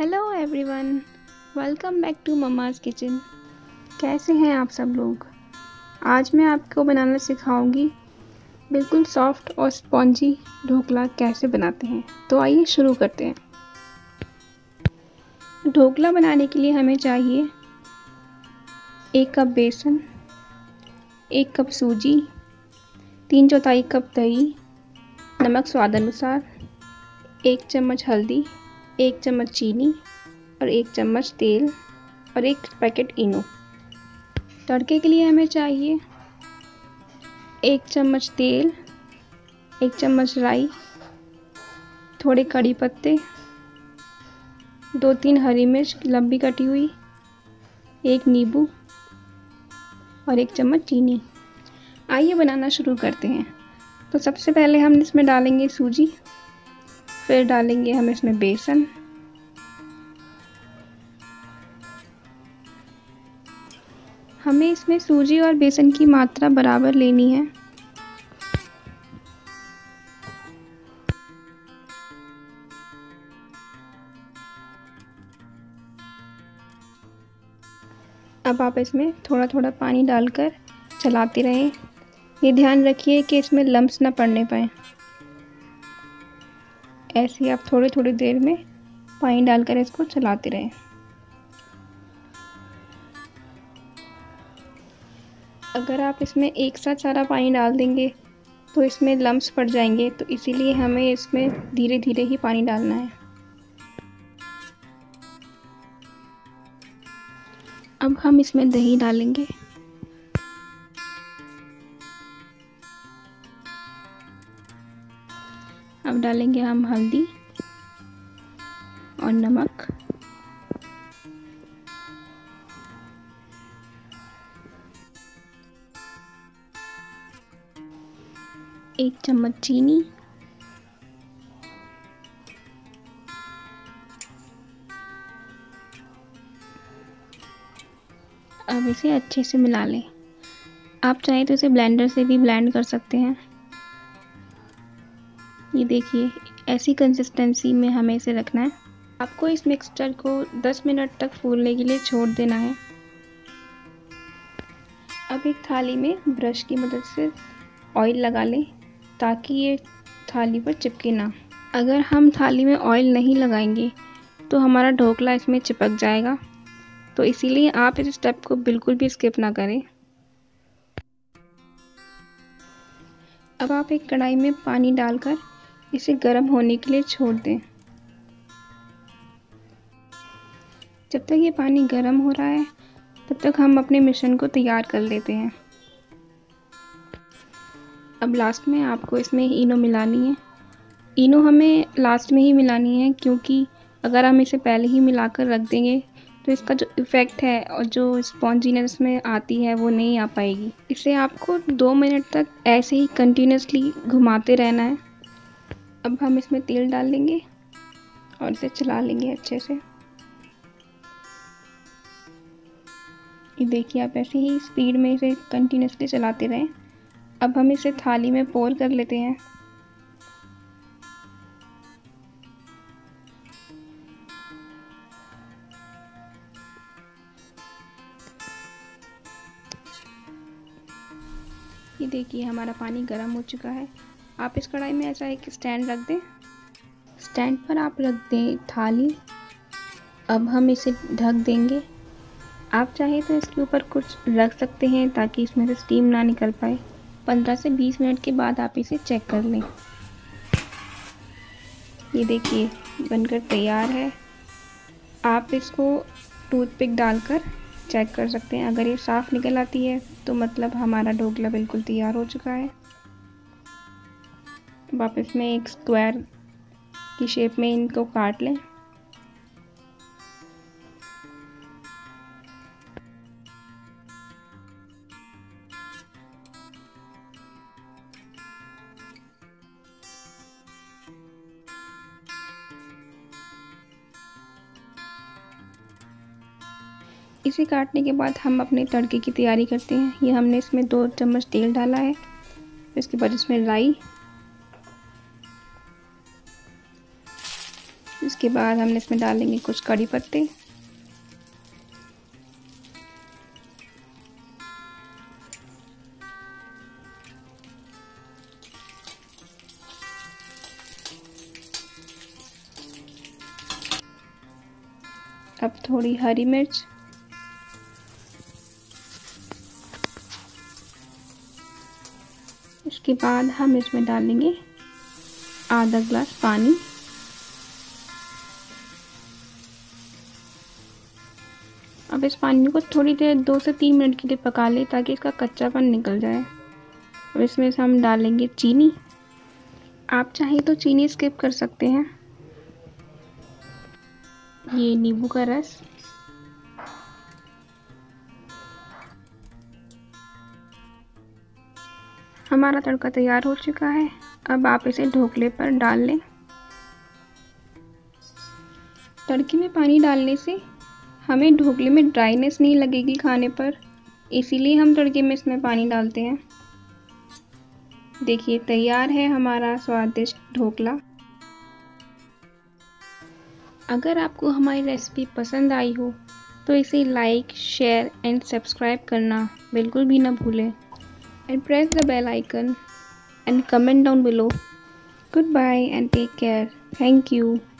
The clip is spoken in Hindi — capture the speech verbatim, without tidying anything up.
Hello everyone, welcome back to mumma's kitchen. कैसे हैं आप सब लोग। आज मैं आपको बनाना सिखाऊंगी बिल्कुल सॉफ्ट और स्पॉन्जी ढोकला कैसे बनाते हैं। तो आइए शुरू करते हैं। ढोकला बनाने के लिए हमें चाहिए एक कप बेसन, एक कप सूजी, तीन चौथाई कप दही, नमक स्वाद अनुसार, एक चम्मच हल्दी, एक चम्मच चीनी और एक चम्मच तेल और एक पैकेट इनो। तड़के के लिए हमें चाहिए एक चम्मच तेल, एक चम्मच राई, थोड़े कड़ी पत्ते, दो तीन हरी मिर्च लंबी कटी हुई, एक नींबू और एक चम्मच चीनी। आइए बनाना शुरू करते हैं। तो सबसे पहले हम इसमें डालेंगे सूजी, फिर डालेंगे हम इसमें बेसन, हमें इसमें सूजी और बेसन की मात्रा बराबर लेनी है। अब आप इसमें थोड़ा थोड़ा पानी डालकर चलाते रहें। ये ध्यान रखिए कि इसमें लम्प्स ना पड़ने पाए। ऐसे ही आप थोड़ी थोड़ी देर में पानी डालकर इसको चलाते रहें। अगर आप इसमें एक साथ सारा पानी डाल देंगे तो इसमें लम्प्स पड़ जाएंगे, तो इसीलिए हमें इसमें धीरे धीरे ही पानी डालना है। अब हम इसमें दही डालेंगे। अब डालेंगे हम हल्दी और नमक, एक चम्मच चीनी, अब इसे अच्छे से मिला लें। आप चाहें तो इसे ब्लेंडर से भी ब्लेंड कर सकते हैं। ये देखिए, ऐसी कंसिस्टेंसी में हमें इसे रखना है। आपको इस मिक्सचर को दस मिनट तक फूलने के लिए छोड़ देना है। अब एक थाली में ब्रश की मदद से ऑयल लगा लें ताकि ये थाली पर चिपके ना। अगर हम थाली में ऑयल नहीं लगाएंगे तो हमारा ढोकला इसमें चिपक जाएगा, तो इसीलिए आप इस स्टेप को बिल्कुल भी स्किप ना करें। अब आप एक कढ़ाई में पानी डालकर इसे गर्म होने के लिए छोड़ दें। जब तक ये पानी गर्म हो रहा है तब तक हम अपने मिश्रण को तैयार कर लेते हैं। अब लास्ट में आपको इसमें इनो मिलानी है। इनो हमें लास्ट में ही मिलानी है, क्योंकि अगर हम इसे पहले ही मिलाकर रख देंगे तो इसका जो इफ़ेक्ट है और जो स्पॉन्जीनेस में आती है वो नहीं आ पाएगी। इसे आपको दो मिनट तक ऐसे ही कंटिन्यूसली घुमाते रहना है। अब हम इसमें तेल डाल लेंगे और इसे चला लेंगे अच्छे से। ये देखिए, आप ऐसे ही स्पीड में इसे कंटिन्यूसली चलाते रहें। अब हम इसे थाली में पोर कर लेते हैं। ये देखिए, हमारा पानी गर्म हो चुका है। आप इस कढ़ाई में ऐसा एक स्टैंड रख दें। स्टैंड पर आप रख दें थाली। अब हम इसे ढक देंगे। आप चाहें तो इसके ऊपर कुछ रख सकते हैं ताकि इसमें से स्टीम ना निकल पाए। पंद्रह से बीस मिनट के बाद आप इसे चेक कर लें। ये देखिए, बनकर तैयार है। आप इसको टूथपिक डालकर चेक कर सकते हैं। अगर ये साफ़ निकल आती है तो मतलब हमारा ढोकला बिल्कुल तैयार हो चुका है। अब आप इसमें एक स्क्वायर की शेप में इनको काट लें। इसे काटने के बाद हम अपने तड़के की तैयारी करते हैं। ये हमने इसमें दो चम्मच तेल डाला है। इसके बाद इसमें राई, इसके बाद हम इसमें डालेंगे कुछ कड़ी पत्ते, अब थोड़ी हरी मिर्च, इसके बाद हम इसमें डालेंगे आधा ग्लास पानी। अब इस पानी को थोड़ी देर दो से तीन मिनट के लिए पका लें ताकि इसका कच्चापन निकल जाए। अब इसमें से हम डालेंगे चीनी। आप चाहें तो चीनी स्किप कर सकते हैं। ये नींबू का रस, हमारा तड़का तैयार हो चुका है। अब आप इसे ढोकले पर डाल लें। तड़के में पानी डालने से हमें ढोकले में ड्राइनेस नहीं लगेगी खाने पर, इसीलिए हम तड़के में इसमें पानी डालते हैं। देखिए तैयार है हमारा स्वादिष्ट ढोकला। अगर आपको हमारी रेसिपी पसंद आई हो तो इसे लाइक, शेयर एंड सब्सक्राइब करना बिल्कुल भी ना भूलें। And press the bell icon and comment down below. Goodbye and take care. Thank you.